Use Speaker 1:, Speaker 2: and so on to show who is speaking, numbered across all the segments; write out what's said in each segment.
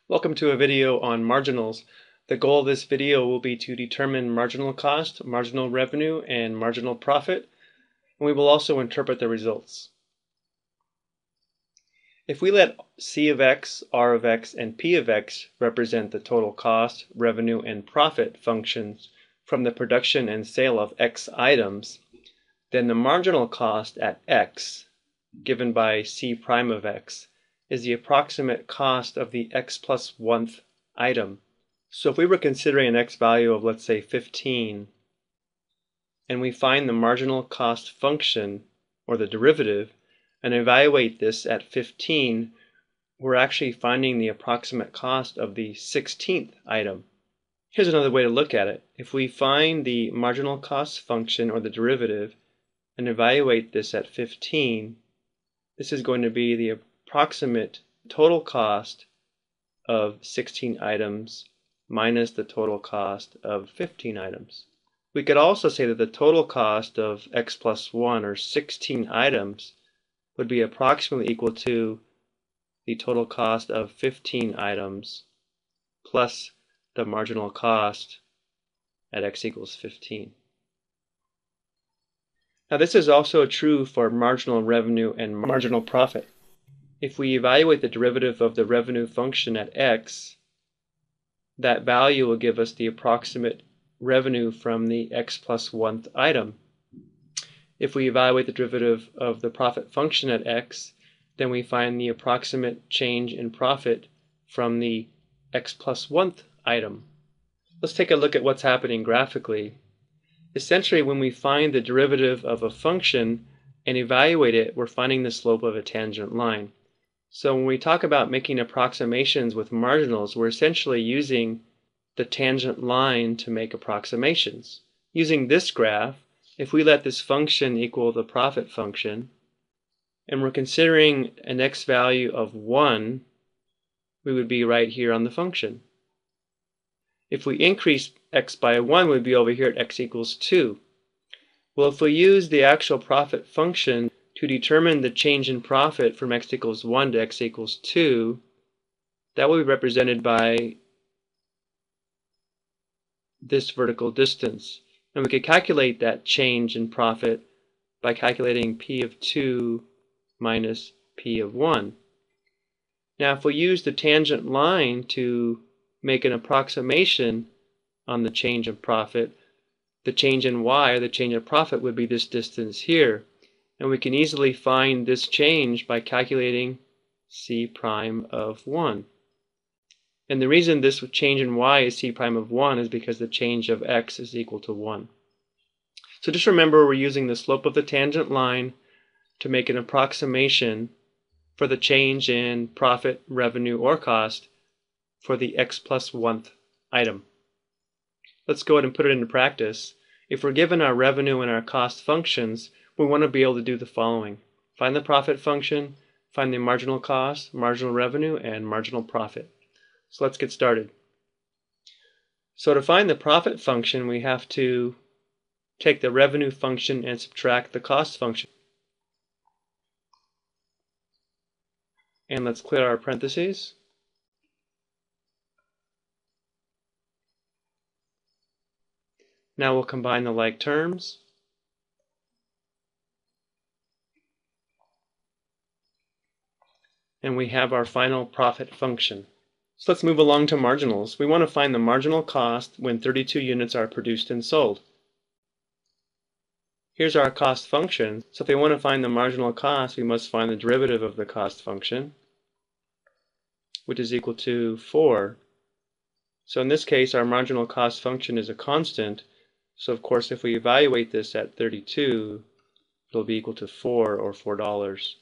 Speaker 1: Welcome to a video on marginals. The goal of this video will be to determine marginal cost, marginal revenue, and marginal profit, and we will also interpret the results. If we let C of x, R of x, and P of x represent the total cost, revenue, and profit functions from the production and sale of x items, then the marginal cost at x, given by C prime of x, is the approximate cost of the x plus 1th item. So if we were considering an x value of, let's say, 15, and we find the marginal cost function, or the derivative, and evaluate this at 15, we're actually finding the approximate cost of the 16th item. Here's another way to look at it. If we find the marginal cost function, or the derivative, and evaluate this at 15, this is going to be the approximate total cost of 16 items minus the total cost of 15 items. We could also say that the total cost of x plus 1, or 16 items, would be approximately equal to the total cost of 15 items plus the marginal cost at x equals 15. Now this is also true for marginal revenue and marginal profit. If we evaluate the derivative of the revenue function at x, that value will give us the approximate revenue from the x plus 1th item. If we evaluate the derivative of the profit function at x, then we find the approximate change in profit from the x plus 1th item. Let's take a look at what's happening graphically. Essentially, when we find the derivative of a function and evaluate it, we're finding the slope of a tangent line. So when we talk about making approximations with marginals, we're essentially using the tangent line to make approximations. Using this graph, if we let this function equal the profit function, and we're considering an x value of 1, we would be right here on the function. If we increase x by 1, we'd be over here at x equals 2. Well, if we use the actual profit function to determine the change in profit from x equals 1 to x equals 2, that will be represented by this vertical distance. And we could calculate that change in profit by calculating p of 2 minus p of 1. Now if we use the tangent line to make an approximation on the change in profit, the change in y, or the change in profit, would be this distance here. And we can easily find this change by calculating c prime of 1. And the reason this change in y is c prime of 1 is because the change of x is equal to 1. So just remember, we're using the slope of the tangent line to make an approximation for the change in profit, revenue, or cost for the x plus 1th item. Let's go ahead and put it into practice. If we're given our revenue and our cost functions, we want to be able to do the following. Find the profit function, find the marginal cost, marginal revenue, and marginal profit. So let's get started. So to find the profit function, we have to take the revenue function and subtract the cost function. And let's clear our parentheses. Now we'll combine the like terms. And we have our final profit function. So let's move along to marginals. We want to find the marginal cost when 32 units are produced and sold. Here's our cost function. So if we want to find the marginal cost, we must find the derivative of the cost function, which is equal to 4. So in this case, our marginal cost function is a constant. So of course, if we evaluate this at 32, it'll be equal to 4, or $4.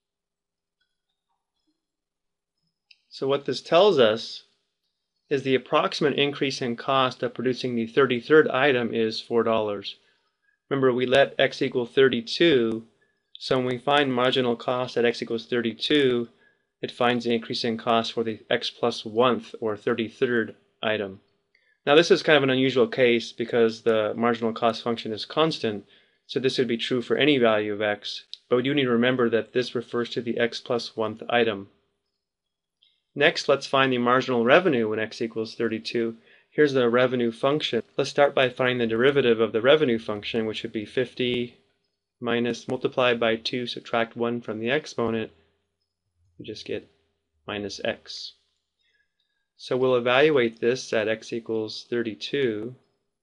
Speaker 1: So what this tells us is the approximate increase in cost of producing the 33rd item is $4. Remember, we let x equal 32, so when we find marginal cost at x equals 32, it finds the increase in cost for the x plus 1th, or 33rd item. Now this is kind of an unusual case because the marginal cost function is constant, so this would be true for any value of x, but we do need to remember that this refers to the x plus 1th item. Next, let's find the marginal revenue when x equals 32. Here's the revenue function. Let's start by finding the derivative of the revenue function, which would be 50 minus multiplied by 2, subtract 1 from the exponent. You just get minus x. So we'll evaluate this at x equals 32.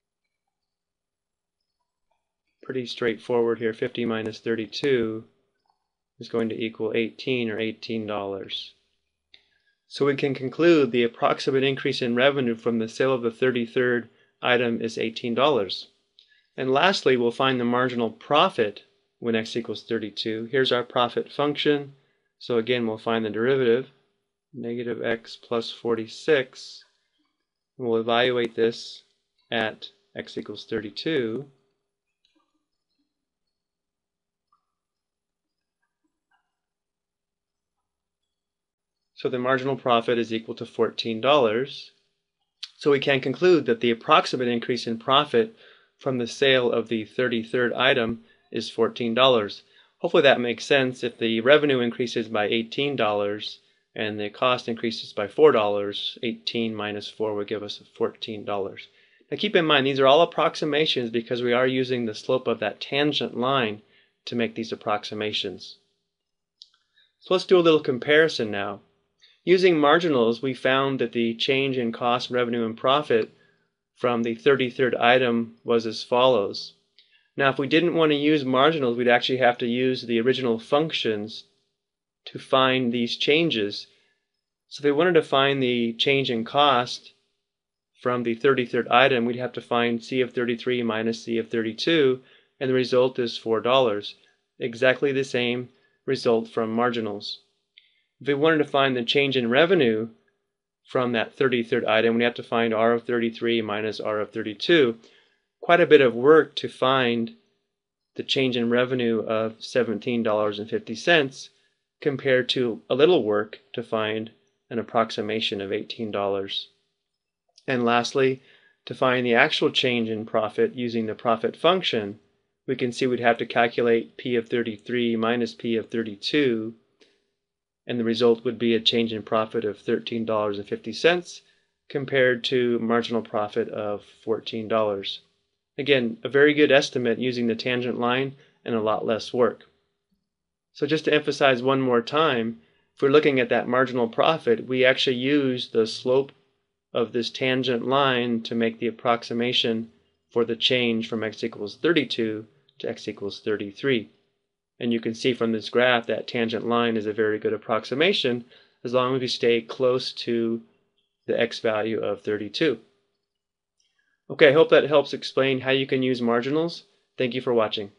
Speaker 1: Pretty straightforward here. 50 minus 32 is going to equal 18, or $18. So we can conclude the approximate increase in revenue from the sale of the 33rd item is $18. And lastly, we'll find the marginal profit when x equals 32. Here's our profit function. So again, we'll find the derivative, negative x plus 46. And we'll evaluate this at x equals 32. So the marginal profit is equal to $14. So we can conclude that the approximate increase in profit from the sale of the 33rd item is $14. Hopefully that makes sense. If the revenue increases by $18 and the cost increases by $4, 18 minus 4 would give us $14. Now keep in mind, these are all approximations because we are using the slope of that tangent line to make these approximations. So let's do a little comparison now. Using marginals, we found that the change in cost, revenue, and profit from the 33rd item was as follows. Now, if we didn't want to use marginals, we'd actually have to use the original functions to find these changes. So if we wanted to find the change in cost from the 33rd item, we'd have to find C of 33 minus C of 32, and the result is $4. Exactly the same result from marginals. If we wanted to find the change in revenue from that 33rd item, we have to find R of 33 minus R of 32. Quite a bit of work to find the change in revenue of $17.50 compared to a little work to find an approximation of $18. And lastly, to find the actual change in profit using the profit function, we can see we'd have to calculate P of 33 minus P of 32, and the result would be a change in profit of $13.50 compared to marginal profit of $14. Again, a very good estimate using the tangent line and a lot less work. So just to emphasize one more time, if we're looking at that marginal profit, we actually use the slope of this tangent line to make the approximation for the change from x equals 32 to x equals 33. And you can see from this graph that tangent line is a very good approximation as long as we stay close to the x value of 32. Okay, I hope that helps explain how you can use marginals. Thank you for watching.